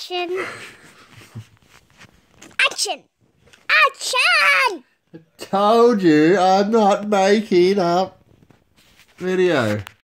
Action! Action! Action! Told you I'm not making up video.